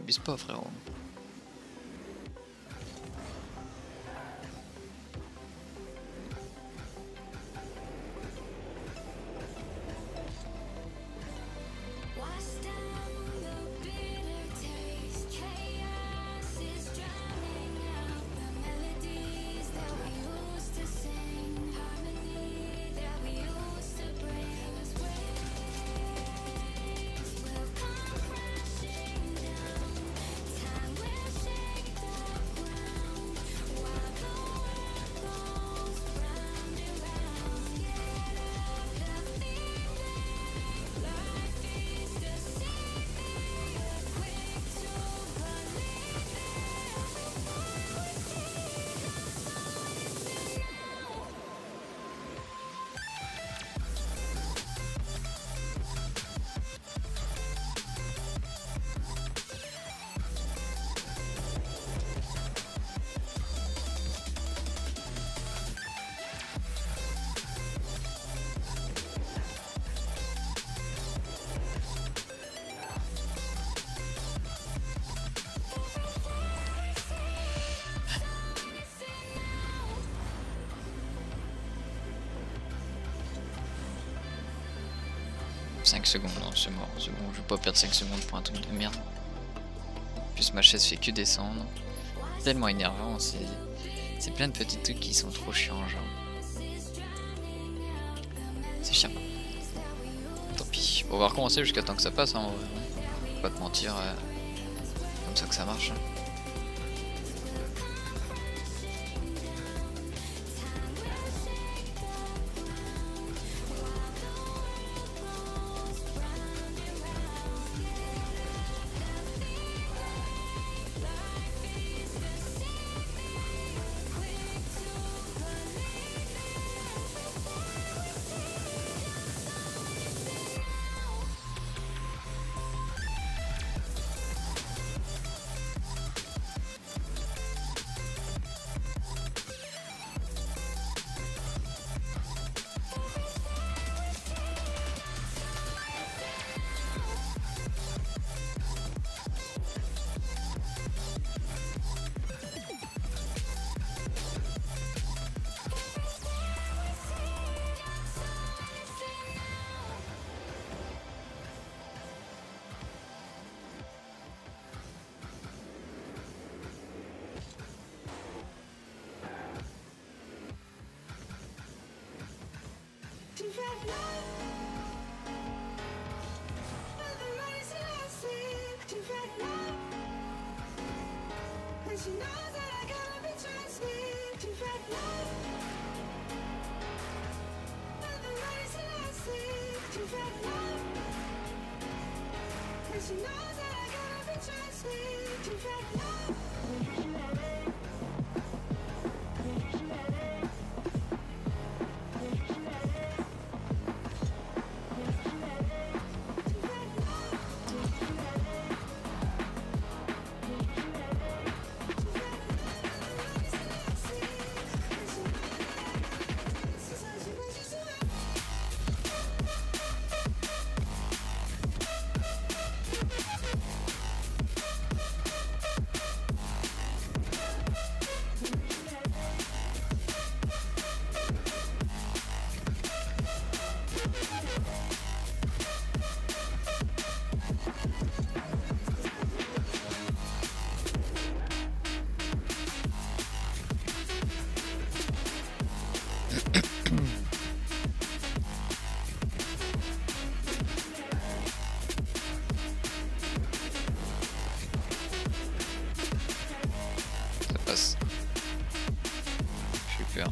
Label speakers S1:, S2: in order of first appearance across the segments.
S1: T'abuses pas, frérot. Cinq secondes, non c'est mort, c'est bon, je vais pas perdre 5 secondes pour un truc de merde. En plus ma chaise fait que descendre. C'est tellement énervant, c'est plein de petits trucs qui sont trop chiants genre. C'est chiant. Tant pis, on va recommencer jusqu'à temps que ça passe, hein, faut pas te mentir, comme ça que ça marche. Hein. Ça passe. J'ai peur.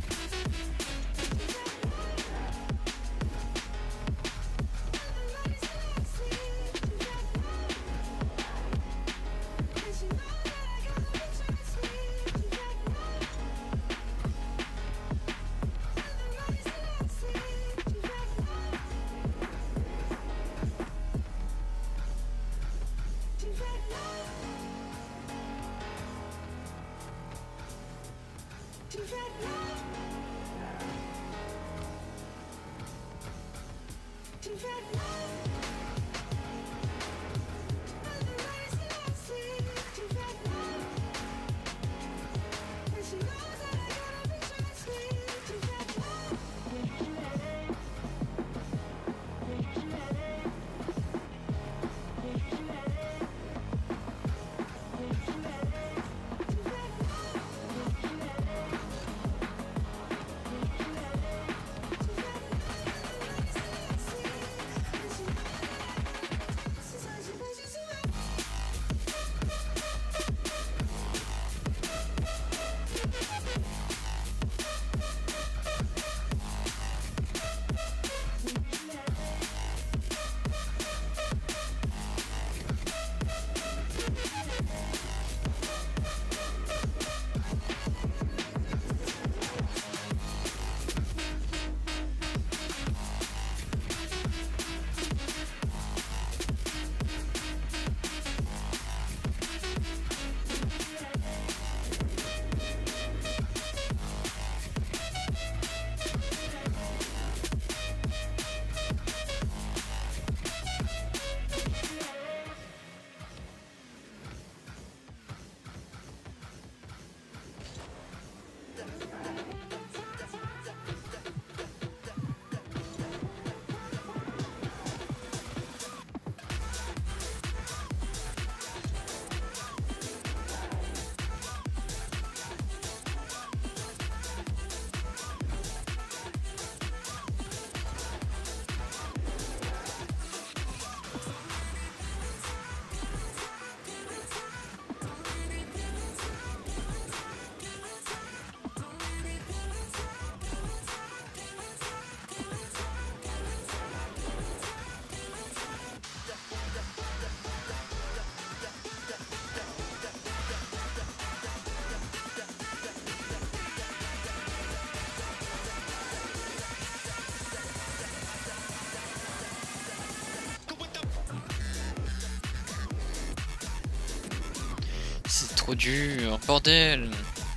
S1: trop dur, bordel.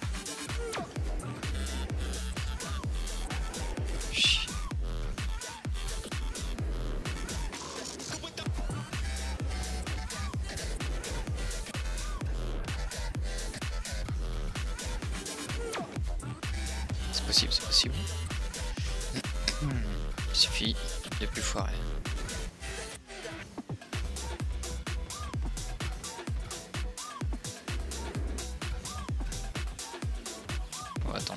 S1: Chut. C'est possible, c'est possible. Il suffit de plus foirer. Oh, attends.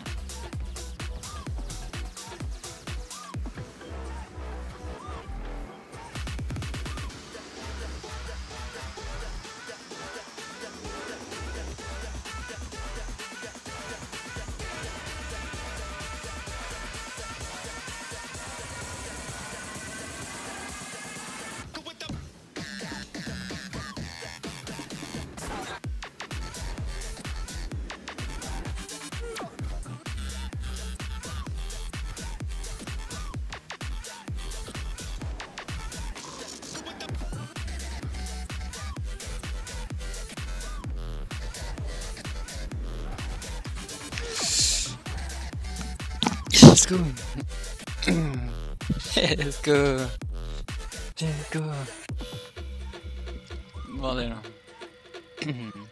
S1: Let's go. Let's go. Let's go. Bordel.